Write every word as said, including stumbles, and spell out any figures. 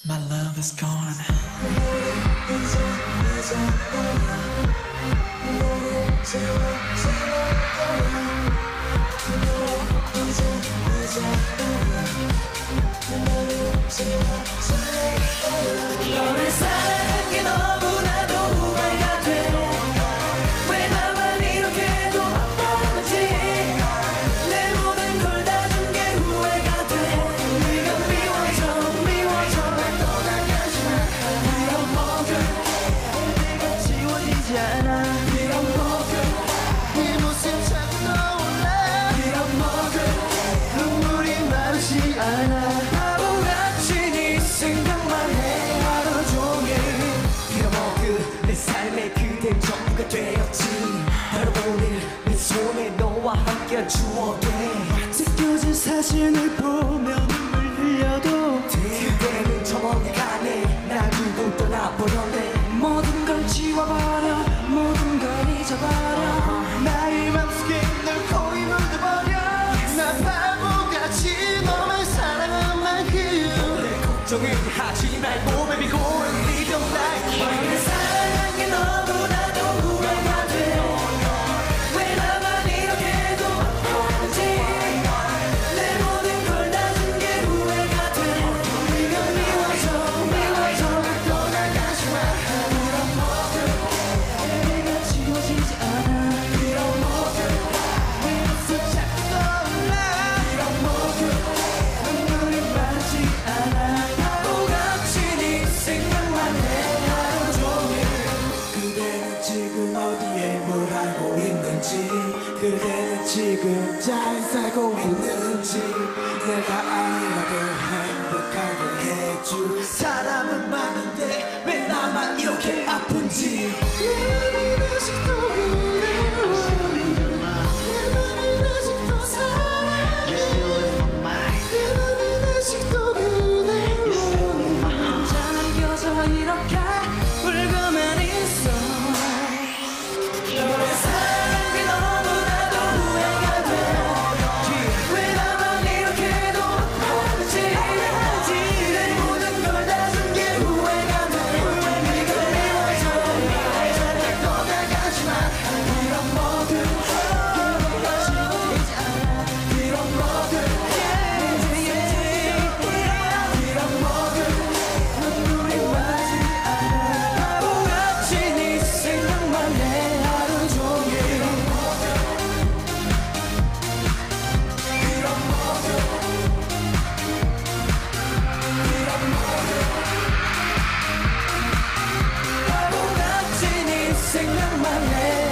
My love is gone. 너를 사랑한 게 너무나도 후회가 돼. 왜 나만 이렇게도 아파하지. 내 모든 걸 다 준 게 후회가 돼. 네가 미워져 미워져 날 떠나가지 마. 이런 먹을 내가 지워지지 않아. 이런 먹을 네 모습 자꾸 떠올라. 이런 먹을 눈물이 마르지 않아. 바보같이 네 생각만 해 하루 종일. 빌어먹은 내 삶의 그댄 전부가 되었지. 바로 오늘 내 손에 너와 함께한 추억에 찢겨진 사진을 보며 눈물 흘려도 그대는 저 멀리 가네. 나 두고 떠나버렸네. 모든 걸 지워버려 모든 걸 잊어버려. 나의 맘속에 널 거의 묻어버려. 난 바보같이 너만 사랑한 만큼 내 걱정을 하지 말고 baby go and live your life. 너를 사랑한 게 너무나도 후회가 돼. 왜 나만 이렇게도 아파하지. 내 모든 걸 다 준 게 후회가 돼. 네가 미워져 미워져 날 떠나가지 마. 이런 먹을 내가 지워지지 않아. 이런 먹을 내 모습 자꾸 떠올라. 이런 먹을 눈물이 마르지 않아. 바보같이 네 생각만 해 하루 종일. 그대는 지금 어디에 뭘 하고 있는지. 그대는 지금 잘 살고 있는지. 내가 아니라도 행복하게 해줄 사람은 많은데 왜 나만 이렇게 아픈지. 내 맘은 아직도 그래. 내 맘은 아직도 사랑해. 내 맘은 아직도 그래. 혼자 남겨져 이렇게 울고만 있어. 너를 사랑한 게 너무나도 후회가 돼. 왜 나만 이렇게도 아파하지. 내 모든 걸 다 준 게 후회가 돼. 네가 미워져 미워져 날 떠나가지 마. 이런 먹을 내가 지워지지 않아. 이런 먹을 이런 먹을 눈물이 마지 않아. 바보같이 네 생각만 해 하루 종일. 이런 먹을 이런 먹을 이런 먹을 바보같이 네 생각만 해.